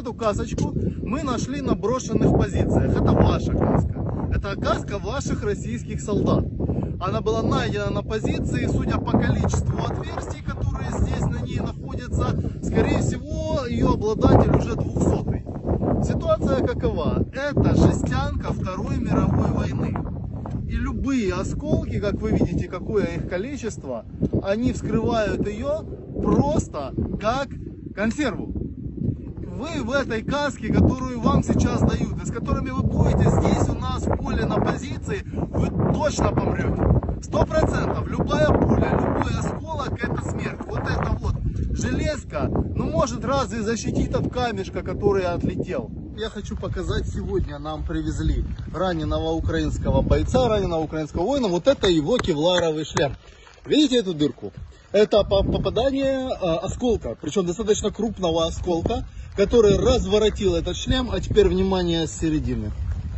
эту касочку мы нашли на брошенных позициях. Это ваша каска. Это каска ваших российских солдат. Она была найдена на позиции, судя по количеству отверстий, которые здесь на ней находятся, скорее всего, ее обладатель уже 200-й. Ситуация какова? Это жестянка Второй мировой войны. И любые осколки, как вы видите, какое их количество, они вскрывают ее просто как консерву. Вы в этой каске, которую вам сейчас дают, и с которыми вы будете здесь у нас в поле на позиции, вы точно помрете. 100%. Любая пуля, любой осколок — это смерть. Вот эта вот железка, ну может разве защитить от камешка, который отлетел. Я хочу показать, сегодня нам привезли раненого украинского бойца, раненого украинского воина. Вот это его кевларовый шлем. Видите эту дырку? Это попадание осколка, причем достаточно крупного осколка, который разворотил этот шлем. А теперь внимание с середины.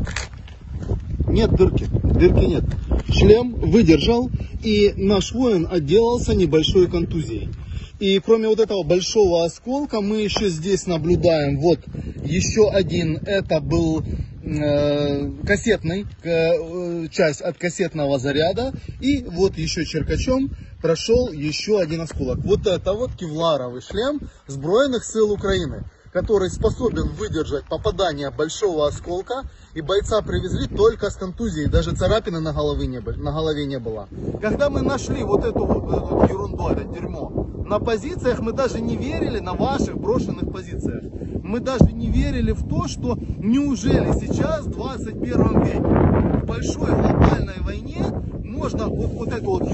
Нет дырки, дырки нет. Шлем выдержал, и наш воин отделался небольшой контузией. И кроме вот этого большого осколка, мы еще здесь наблюдаем вот еще один. Это был кассетный, часть от кассетного заряда. И вот еще черкачом прошел еще один осколок. Вот это вот кевларовый шлем Збройных сил Украины, который способен выдержать попадание большого осколка. И бойца привезли только с контузией, даже царапины на голове не было. Когда мы нашли вот эту ерунду, это дерьмо, на позициях, мы даже не верили, на ваших брошенных позициях, мы даже не верили в то, что неужели сейчас, в 21 веке, в большой глобальной войне, можно вот эту вот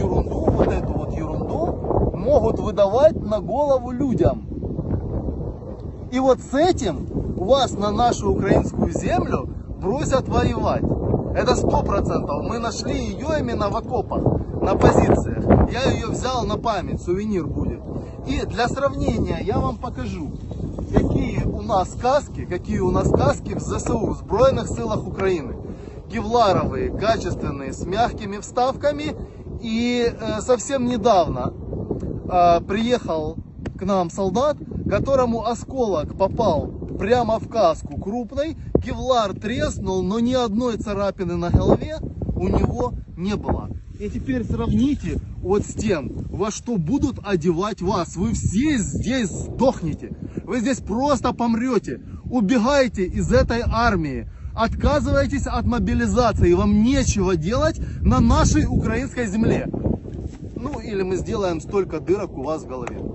ерунду могут выдавать на голову людям. И вот с этим у вас на нашу украинскую землю бросят воевать. Это 100%. Мы нашли ее именно в окопах, на позициях. Я ее взял на память, сувенир будет. И для сравнения я вам покажу, какие у нас каски в ЗСУ, в Збройных силах Украины. Кевларовые, качественные, с мягкими вставками. И совсем недавно приехал к нам солдат, которому осколок попал прямо в каску крупной, кевлар треснул, но ни одной царапины на голове у него не было. И теперь сравните вот с тем, во что будут одевать вас. Вы все здесь сдохнете, вы здесь просто помрете, убегайте из этой армии, отказывайтесь от мобилизации, вам нечего делать на нашей украинской земле. Ну или мы сделаем столько дырок у вас в голове.